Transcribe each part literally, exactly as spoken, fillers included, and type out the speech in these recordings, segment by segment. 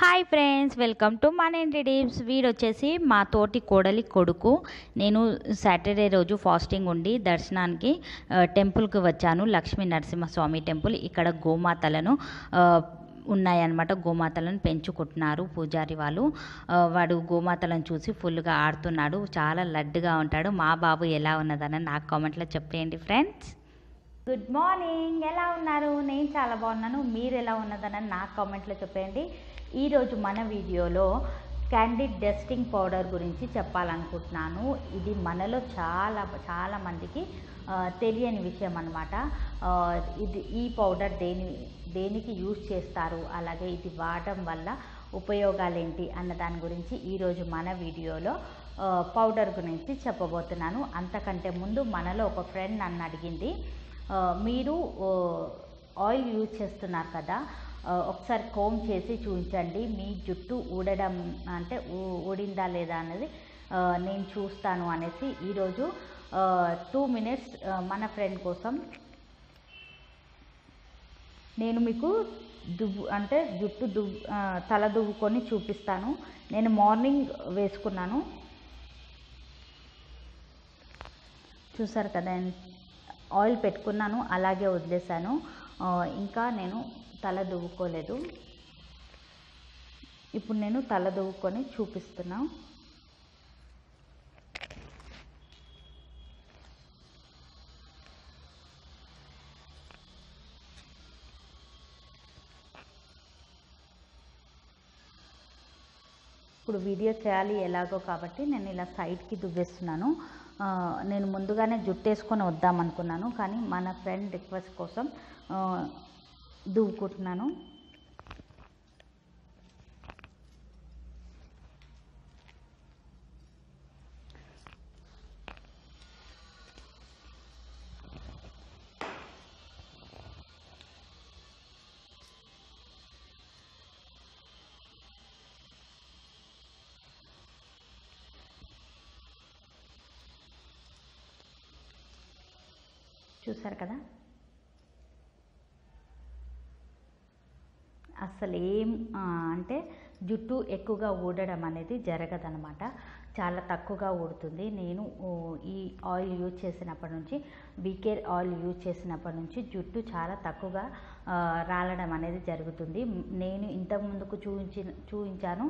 Hi friends, welcome to మన tips. వీడు వచ్చేసి మా తోటి కోడలి కొడుకు. నేను సాటర్డే రోజు ఫాస్టింగ్ ఉండి దర్శనానికి టెంపుల్కి వచ్చాను, లక్ష్మీ నరసింహస్వామి టెంపుల్. ఇక్కడ గోమాతలను ఉన్నాయన్నమాట. గోమాతలను పెంచుకుంటున్నారు పూజారి వాళ్ళు. వాడు గోమాతలను చూసి ఫుల్గా ఆడుతున్నాడు. చాలా లడ్డుగా ఉంటాడు. మా బాబు ఎలా ఉన్నదని నాకు కామెంట్లో చెప్పేయండి ఫ్రెండ్స్. గుడ్ మార్నింగ్, ఎలా ఉన్నారు? నేను చాలా బాగున్నాను. మీరు ఎలా ఉన్నదని నాకు కామెంట్లో చెప్పేయండి. ఈరోజు మన వీడియోలో క్యాండిడ్ డస్టింగ్ పౌడర్ గురించి చెప్పాలనుకుంటున్నాను. ఇది మనలో చాలా చాలా మందికి తెలియని విషయం అన్నమాట. ఇది ఈ పౌడర్ దేని దేనికి యూజ్ చేస్తారు, అలాగే ఇది వాడడం వల్ల ఉపయోగాలు ఏంటి అన్న దాని గురించి ఈరోజు మన వీడియోలో పౌడర్ గురించి చెప్పబోతున్నాను. అంతకంటే ముందు మనలో ఒక ఫ్రెండ్ నన్ను అడిగింది, మీరు ఆయిల్ యూజ్ చేస్తున్నారు కదా, ఒకసారి కోమ్ చేసి చూపించండి, మీ జుట్టు ఊడడం అంటే ఊడిందా లేదా అనేది నేను చూస్తాను అనేసి ఈరోజు టూ మినిట్స్ మన ఫ్రెండ్ కోసం నేను మీకు దువ్వు అంటే జుట్టు దువ్వు తల దువ్వుకొని చూపిస్తాను. నేను మార్నింగ్ వేసుకున్నాను, చూసారు కదా, ఆయిల్ పెట్టుకున్నాను, అలాగే వదిలేసాను. ఇంకా నేను తల దువ్వుకోలేదు. ఇప్పుడు నేను తల దువ్వుకొని చూపిస్తున్నా. ఇప్పుడు వీడియో చేయాలి ఎలాగో కాబట్టి నేను ఇలా సైడ్కి దువ్వేస్తున్నాను. నేను ముందుగానే జుట్టేసుకొని వద్దామనుకున్నాను, కానీ మన ఫ్రెండ్ రిక్వెస్ట్ కోసం దువ్వుకుంటున్నాను. చూసారు కదా, అసలు ఏం అంటే జుట్టు ఎక్కువగా ఊడడం అనేది జరగదనమాట. చాలా తక్కువగా ఊడుతుంది. నేను ఈ ఆయిల్ యూజ్ చేసినప్పటి నుంచి, బీకేర్ ఆయిల్ యూజ్ చేసినప్పటి నుంచి జుట్టు చాలా తక్కువగా రాలడం అనేది జరుగుతుంది. నేను ఇంతకుముందుకు చూపించి చూపించాను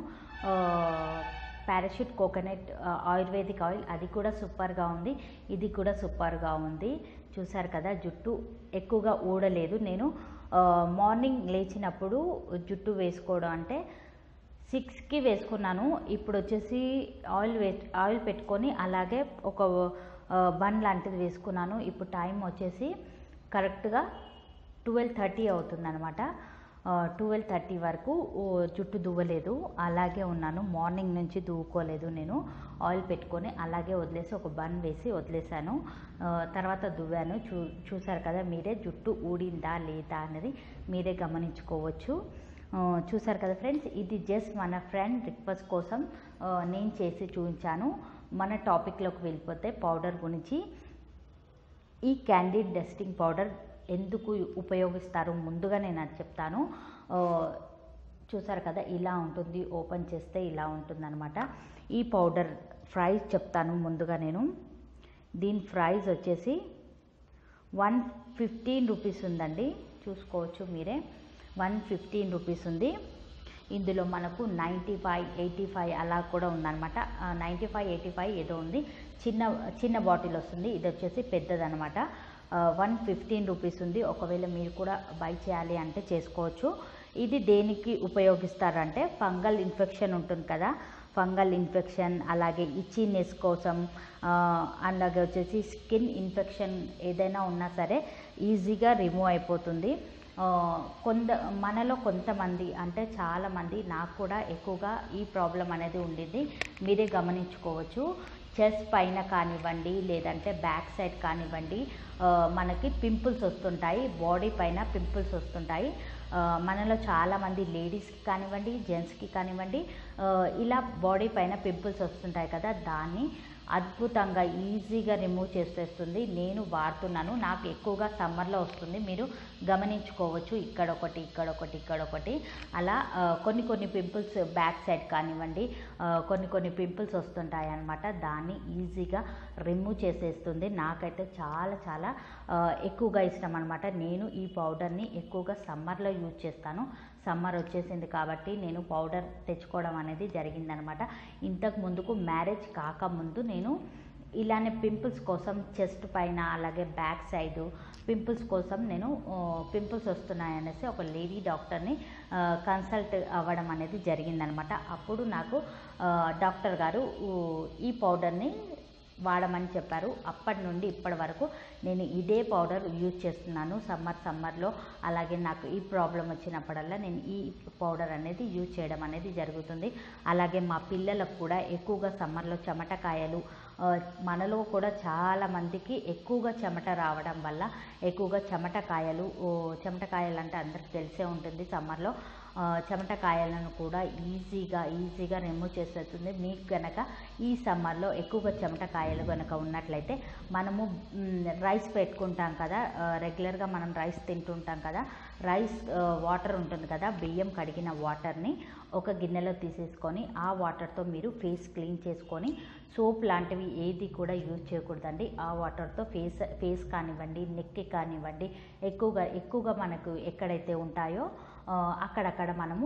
పారాషూట్ కోకోనట్ ఆయుర్వేదిక్ ఆయిల్, అది కూడా సూపర్గా ఉంది. ఇది కూడా సూపర్గా ఉంది. చూసారు కదా, జుట్టు ఎక్కువగా ఊడలేదు. నేను మార్నింగ్ లేచినప్పుడు జుట్టు వేసుకోవడం అంటే సిక్స్కి వేసుకున్నాను. ఇప్పుడు వచ్చేసి ఆయిల్ వే ఆయిల్ పెట్టుకొని అలాగే ఒక బన్ లాంటిది వేసుకున్నాను. ఇప్పుడు టైం వచ్చేసి కరెక్ట్గా ట్వెల్వ్ థర్టీ అవుతుందన్నమాట. ట్వెల్వ్ థర్టీ వరకు జుట్టు దువ్వలేదు, అలాగే ఉన్నాను. మార్నింగ్ నుంచి దువ్వుకోలేదు. నేను ఆయిల్ పెట్టుకొని అలాగే వదిలేసి ఒక బన్ వేసి వదిలేసాను. తర్వాత దువ్వాను. చూ చూసారు కదా మీరే, జుట్టు ఊడిందా లేదా అనేది మీరే గమనించుకోవచ్చు. చూసారు కదా ఫ్రెండ్స్, ఇది జస్ట్ మన ఫ్రెండ్ రిక్వెస్ట్ కోసం నేను చేసి చూపించాను. మన టాపిక్లోకి వెళ్ళిపోతే పౌడర్ గురించి. ఈ క్యాండిడ్ డస్టింగ్ పౌడర్ ఎందుకు ఉపయోగిస్తారు ముందుగా నేను అది చెప్తాను. చూసారు కదా, ఇలా ఉంటుంది. ఓపెన్ చేస్తే ఇలా ఉంటుందన్నమాట. ఈ పౌడర్ ప్రైస్ చెప్తాను ముందుగా నేను. దీని ప్రైస్ వచ్చేసి వన్ ఫిఫ్టీన్ రూపీస్ ఉందండి, చూసుకోవచ్చు మీరే. వన్ ఫిఫ్టీన్ రూపీస్ ఉంది. ఇందులో మనకు నైంటీ ఫైవ్ ఎయిటీ ఫైవ్ అలా కూడా ఉందన్నమాట. నైంటీ ఫైవ్ ఎయిటీ ఫైవ్ ఏదో ఉంది. చిన్న చిన్న బాటిల్ వస్తుంది. ఇది వచ్చేసి పెద్దదన్నమాట. వన్ ఫిఫ్టీన్ రూపీస్ ఉంది. ఒకవేళ మీరు కూడా బై చేయాలి అంటే చేసుకోవచ్చు. ఇది దేనికి ఉపయోగిస్తారంటే, ఫంగల్ ఇన్ఫెక్షన్ ఉంటుంది కదా, ఫంగల్ ఇన్ఫెక్షన్, అలాగే ఇచ్చినెస్ కోసం, అలాగే వచ్చేసి స్కిన్ ఇన్ఫెక్షన్ ఏదైనా ఉన్నా సరే ఈజీగా రిమూవ్ అయిపోతుంది. కొంత మనలో కొంతమంది అంటే చాలామంది, నాకు కూడా ఎక్కువగా ఈ ప్రాబ్లం అనేది ఉండింది, మీరే గమనించుకోవచ్చు. చెస్ట్ పైన కానివ్వండి, లేదంటే బ్యాక్ సైడ్ కానివ్వండి, మనకి పింపుల్స్ వస్తుంటాయి. బాడీ పైన పింపుల్స్ వస్తుంటాయి. మనలో చాలామంది లేడీస్కి కానివ్వండి, జెంట్స్కి కానివ్వండి, ఇలా బాడీ పైన పింపుల్స్ వస్తుంటాయి కదా, దాన్ని అద్భుతంగా ఈజీగా రిమూవ్ చేసేస్తుంది. నేను వాడుతున్నాను, నాకు ఎక్కువగా సమ్మర్లో వస్తుంది. మీరు గమనించుకోవచ్చు, ఇక్కడ ఒకటి ఇక్కడ ఒకటి ఇక్కడ ఒకటి అలా కొన్ని కొన్ని పింపుల్స్ బ్యాక్ సైడ్ కానివ్వండి, కొన్ని కొన్ని పింపుల్స్ వస్తుంటాయి అన్నమాట. దాన్ని ఈజీగా రిమూవ్ చేసేస్తుంది. నాకైతే చాలా చాలా ఎక్కువగా ఇష్టం అనమాట. నేను ఈ పౌడర్ని ఎక్కువగా సమ్మర్లో యూజ్ చేస్తాను. సమ్మర్ వచ్చేసింది కాబట్టి నేను పౌడర్ తెచ్చుకోవడం అనేది జరిగిందనమాట. ఇంతకు ముందుకు మ్యారేజ్ కాకముందు నేను ఇలానే పింపుల్స్ కోసం చెస్ట్ పైన అలాగే బ్యాక్ సైడు పింపుల్స్ కోసం నేను పింపుల్స్ వస్తున్నాయనేసి ఒక లేడీ డాక్టర్ని కన్సల్ట్ అవ్వడం అనేది జరిగిందనమాట. అప్పుడు నాకు డాక్టర్ గారు ఈ పౌడర్ని వాడమని చెప్పారు. అప్పటి నుండి ఇప్పటి వరకు నేను ఇదే పౌడర్ యూజ్ చేస్తున్నాను సమ్మర్ సమ్మర్లో. అలాగే నాకు ఈ ప్రాబ్లం వచ్చినప్పుడల్లా నేను ఈ పౌడర్ అనేది యూజ్ చేయడం అనేది జరుగుతుంది. అలాగే మా పిల్లలకు కూడా ఎక్కువగా సమ్మర్లో చెమటకాయలు, మనలో కూడా చాలామందికి ఎక్కువగా చెమట రావడం వల్ల ఎక్కువగా చెమటకాయలు చెమటకాయలు అంటే అందరికి తెలిసే ఉంటుంది. సమ్మర్లో చెమటకాయలను కూడా ఈజీగా ఈజీగా రిమూవ్ చేసేస్తుంది. మీకు కనుక ఈ సమ్మర్లో ఎక్కువగా చెమటకాయలు కనుక ఉన్నట్లయితే, మనము రైస్ పెట్టుకుంటాం కదా, రెగ్యులర్గా మనం రైస్ తింటుంటాం కదా, రైస్ వాటర్ ఉంటుంది కదా, బియ్యం కడిగిన వాటర్ని ఒక గిన్నెలో తీసేసుకొని ఆ వాటర్తో మీరు ఫేస్ క్లీన్ చేసుకొని, సోప్ లాంటివి ఏది కూడా యూజ్ చేయకూడదండి. ఆ వాటర్తో ఫేస్ ఫేస్ కానివ్వండి, నెక్కి కానివ్వండి, ఎక్కువగా ఎక్కువగా మనకు ఎక్కడైతే ఉంటాయో అక్కడక్కడ మనము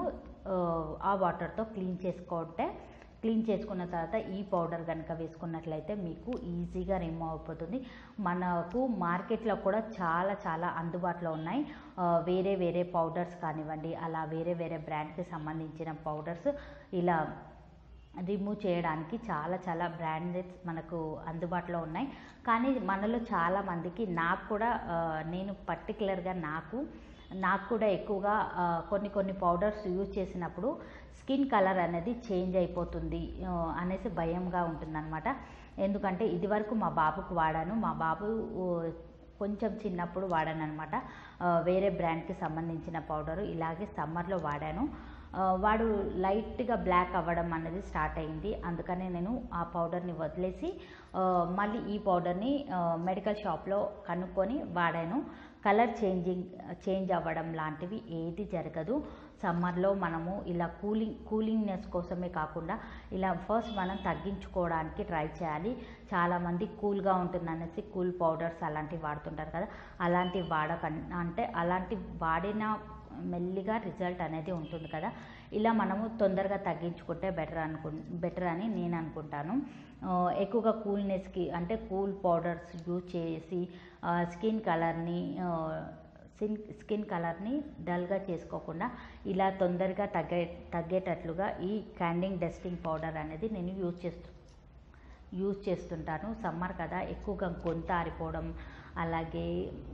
ఆ వాటర్తో క్లీన్ చేసుకుంటే, క్లీన్ చేసుకున్న తర్వాత ఈ పౌడర్ కనుక వేసుకున్నట్లయితే మీకు ఈజీగా రిమూవ్ అయిపోతుంది. మనకు మార్కెట్లో కూడా చాలా చాలా అందుబాటులో ఉన్నాయి వేరే వేరే పౌడర్స్ కానివ్వండి, అలా వేరే వేరే బ్రాండ్కి సంబంధించిన పౌడర్స్ ఇలా రిమూవ్ చేయడానికి చాలా చాలా బ్రాండెడ్స్ మనకు అందుబాటులో ఉన్నాయి. కానీ మనలో చాలామందికి, నాకు కూడా నేను పర్టికులర్గా నాకు నాకు కూడా ఎక్కువగా కొన్ని కొన్ని పౌడర్స్ యూజ్ చేసినప్పుడు స్కిన్ కలర్ అనేది చేంజ్ అయిపోతుంది అనేసి భయంగా ఉంటుందన్నమాట. ఎందుకంటే ఇదివరకు మా బాబుకు వాడాను, మా బాబు కొంచెం చిన్నప్పుడు వాడాను అనమాట వేరే బ్రాండ్కి సంబంధించిన పౌడరు. ఇలాగే సమ్మర్లో వాడాను. వాడు లైట్గా బ్లాక్ అవ్వడం అనేది స్టార్ట్ అయింది. అందుకనే నేను ఆ పౌడర్ని వదిలేసి మళ్ళీ ఈ పౌడర్ని మెడికల్ షాప్లో కనుక్కొని వాడాను. కలర్ చేంజింగ్ చేంజ్ అవ్వడం లాంటివి ఏది జరగదు. సమ్మర్లో మనము ఇలా కూలింగ్ కూలింగ్నెస్ కోసమే కాకుండా ఇలా ఫస్ట్ మనం తగ్గించుకోవడానికి ట్రై చేయాలి. చాలామంది కూల్గా ఉంటుందనేసి కూల్ పౌడర్స్ అలాంటివి వాడుతుంటారు కదా, అలాంటివి వాడక అంటే అలాంటి వాడిన మెల్లిగా రిజల్ట్ అనేది ఉంటుంది కదా. ఇలా మనము తొందరగా తగ్గించుకుంటే బెటర్ అనుకు బెటర్ అని నేను అనుకుంటాను. ఎక్కువగా కూల్నెస్కి అంటే కూల్ పౌడర్స్ యూజ్ చేసి స్కిన్ కలర్ని స్కిన్ స్కిన్ కలర్ని డల్గా చేసుకోకుండా ఇలా తొందరగా తగ్గే తగ్గేటట్లుగా ఈ క్యాండింగ్ డస్టింగ్ పౌడర్ అనేది నేను యూజ్ చేస్తూ యూజ్ చేస్తుంటాను. సమ్మర్ కదా, ఎక్కువగా గొంతు ఆరిపోవడం అలాగే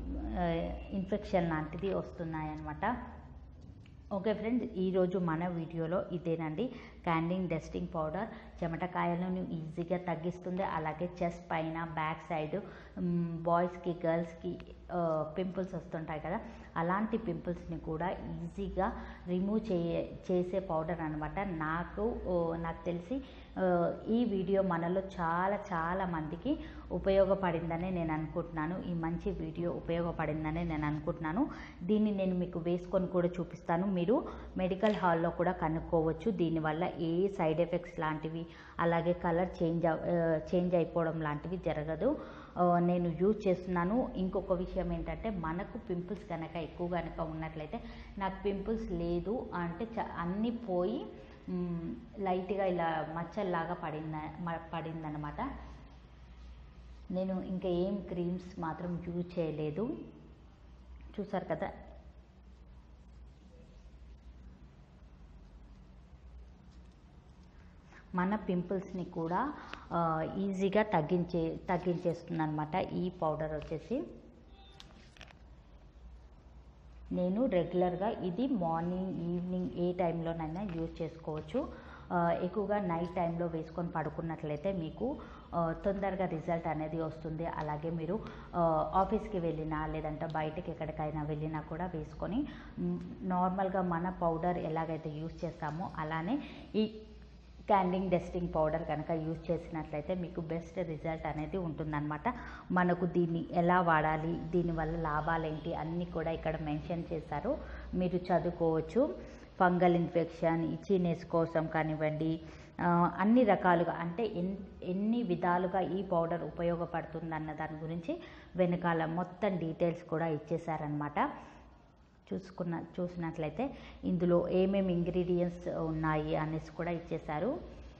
ఇన్ఫెక్షన్ లాంటిది వస్తున్నాయన్నమాట. ఓకే ఫ్రెండ్స్, ఈరోజు మన వీడియోలో ఇదేనండి, క్యాండింగ్ డస్టింగ్ పౌడర్ చెమటకాయలను ఈజీగా తగ్గిస్తుంది. అలాగే చెస్ట్ పైన బ్యాక్ సైడ్ బాయ్స్కి గర్ల్స్కి పింపుల్స్ వస్తుంటాయి కదా, అలాంటి పింపుల్స్ని కూడా ఈజీగా రిమూవ్ చేయ చేసే పౌడర్ అనమాట. నాకు నాకు తెలిసి ఈ వీడియో మనలో చాలా చాలా మందికి ఉపయోగపడిందని నేను అనుకుంటున్నాను. ఈ మంచి వీడియో ఉపయోగపడిందని నేను అనుకుంటున్నాను. దీన్ని నేను మీకు వేసుకొని కూడా చూపిస్తాను. మీరు మెడికల్ హాల్లో కూడా కనుక్కోవచ్చు. దీనివల్ల ఏ సైడ్ ఎఫెక్ట్స్ లాంటివి అలాగే కలర్ చేంజ్ చేంజ్ అయిపోవడం లాంటివి జరగదు. నేను యూజ్ చేస్తున్నాను. ఇంకొక విషయం ఏంటంటే, మనకు పింపుల్స్ కనుక ఎక్కువ కనుక ఉన్నట్లయితే, నాకు పింపుల్స్ లేదు అంటే చ అన్నీ పోయి లైట్గా ఇలా మచ్చల్లాగా పడింద పడిందనమాట. నేను ఇంకా ఏం క్రీమ్స్ మాత్రం యూజ్ చేయలేదు. చూసారు కదా, మన పింపుల్స్ని కూడా ఈజీగా తగ్గించే తగ్గించేస్తుంది అనమాట ఈ పౌడర్ వచ్చేసి. నేను రెగ్యులర్గా ఇది మార్నింగ్ ఈవినింగ్ ఏ టైంలోనైనా యూజ్ చేసుకోవచ్చు. ఎక్కువగా నైట్ టైంలో వేసుకొని పడుకున్నట్లయితే మీకు తొందరగా రిజల్ట్ అనేది వస్తుంది. అలాగే మీరు ఆఫీస్కి వెళ్ళినా లేదంటే బయటకి ఎక్కడికైనా వెళ్ళినా కూడా వేసుకొని నార్మల్గా మన పౌడర్ ఎలాగైతే యూజ్ చేస్తామో అలానే ఈ క్యాండింగ్ డస్టింగ్ పౌడర్ కనుక యూజ్ చేసినట్లయితే మీకు బెస్ట్ రిజల్ట్ అనేది ఉంటుందన్నమాట. మనకు దీన్ని ఎలా వాడాలి, దీనివల్ల లాభాలు ఏంటి అన్నీ కూడా ఇక్కడ మెన్షన్ చేశారు, మీరు చదువుకోవచ్చు. ఫంగల్ ఇన్ఫెక్షన్, ఇచ్చినెస్ కోసం కానివ్వండి, అన్ని రకాలుగా అంటే ఎన్ ఎన్ని విధాలుగా ఈ పౌడర్ ఉపయోగపడుతుందన్న దాని గురించి వెనకాల మొత్తం డీటెయిల్స్ కూడా ఇచ్చేసారనమాట. చూసుకున్న చూసినట్లయితే ఇందులో ఏమేమి ఇంగ్రీడియంట్స్ ఉన్నాయి అనేసి కూడా ఇచ్చేశారు.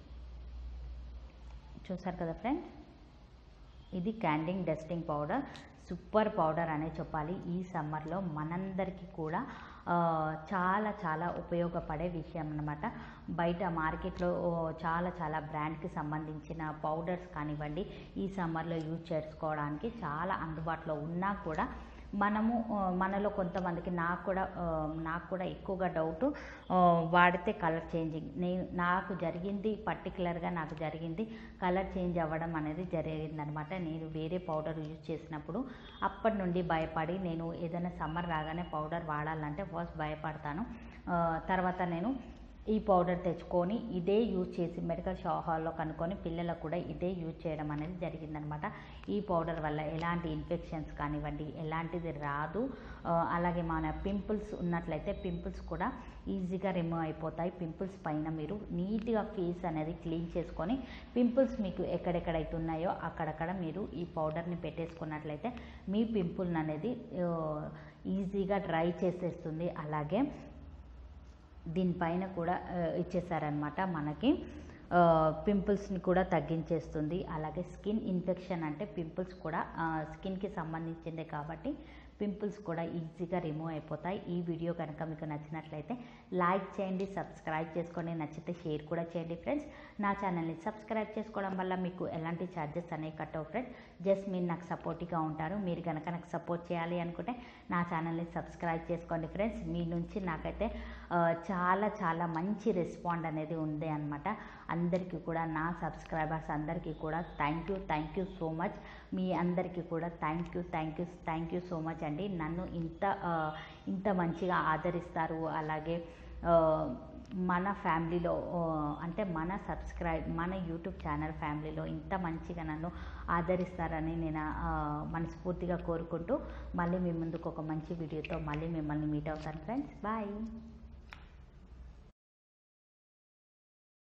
చూసారు కదా ఫ్రెండ్స్, ఇది Candid dusting powder, super powder అనే చెప్పాలి. ఈ సమ్మర్లో మనందరికీ కూడా చాలా చాలా ఉపయోగపడే విషయం అన్నమాట. బయట మార్కెట్లో చాలా చాలా బ్రాండ్కి సంబంధించిన పౌడర్స్ కానివ్వండి ఈ సమ్మర్లో యూజ్ చేసుకోవడానికి చాలా అందుబాటులో ఉన్నా కూడా మనము మనలో కొంతమందికి నాకు కూడా నాకు కూడా ఎక్కువగా డౌట్, వాడితే కలర్ చేంజింగ్ నేను నాకు జరిగింది పర్టికులర్గా నాకు జరిగింది కలర్ చేంజ్ అవ్వడం అనేది జరిగిందనమాట. నేను వేరే పౌడర్ యూజ్ చేసినప్పుడు అప్పటి నుండి భయపడి నేను ఏదైనా సమ్మర్ రాగానే పౌడర్ వాడాలంటే ఫస్ట్ భయపడతాను. తర్వాత నేను ఈ పౌడర్ తెచ్చుకొని ఇదే యూజ్ చేసి మెడికల్ షాప్ హాల్లో కనుక్కొని పిల్లలకు కూడా ఇదే యూజ్ చేయడం అనేది జరిగిందనమాట. ఈ పౌడర్ వల్ల ఎలాంటి ఇన్ఫెక్షన్స్ కానివ్వండి ఎలాంటిది రాదు. అలాగే మన పింపుల్స్ ఉన్నట్లయితే పింపుల్స్ కూడా ఈజీగా రిమూవ్ అయిపోతాయి. పింపుల్స్ పైన మీరు నీట్గా ఫేస్ అనేది క్లీన్ చేసుకొని పింపుల్స్ మీకు ఎక్కడెక్కడైతే ఉన్నాయో అక్కడక్కడ మీరు ఈ పౌడర్ని పెట్టేసుకున్నట్లయితే మీ పింపుల్ అనేది ఈజీగా డ్రై చేసేస్తుంది. అలాగే దీనిపైన కూడా ఇచ్చేసారనమాట, మనకి పింపుల్స్ని కూడా తగ్గించేస్తుంది. అలాగే స్కిన్ ఇన్ఫెక్షన్ అంటే పింపుల్స్ కూడా స్కిన్కి సంబంధించిందే కాబట్టి పింపుల్స్ కూడా ఈజీగా రిమూవ్ అయిపోతాయి. ఈ వీడియో కనుక మీకు నచ్చినట్లయితే లైక్ చేయండి, సబ్స్క్రైబ్ చేసుకోండి, నచ్చితే షేర్ కూడా చేయండి ఫ్రెండ్స్. నా ఛానల్ని సబ్స్క్రైబ్ చేసుకోవడం వల్ల మీకు ఎలాంటి ఛార్జెస్ అనేవి కట్ అవ్వవు ఫ్రెండ్స్. జస్ట్ మీరు నాకు సపోర్టివ్గా ఉంటారు. మీరు కనుక నాకు సపోర్ట్ చేయాలి అనుకుంటే నా ఛానల్ని సబ్స్క్రైబ్ చేసుకోండి ఫ్రెండ్స్. మీ నుంచి నాకైతే చాలా చాలా మంచి రెస్పాండ్ అనేది ఉంది అనమాట. అందరికీ కూడా నా సబ్స్క్రైబర్స్ అందరికీ కూడా thank you thank you so much. మీ అందరికీ కూడా thank you thank you thank you so much అండి. నన్ను ఇంత ఇంత మంచిగా ఆదరిస్తారు. అలాగే మన ఫ్యామిలీలో అంటే మన సబ్స్క్రైబ్ మన యూట్యూబ్ ఛానల్ ఫ్యామిలీలో ఇంత మంచిగా నన్ను ఆదరిస్తారని నేను మనస్ఫూర్తిగా కోరుకుంటూ మళ్ళీ మీ ముందుకు ఒక మంచి వీడియోతో మళ్ళీ మిమ్మల్ని మీట్ అవుతాను ఫ్రెండ్స్. బాయ్.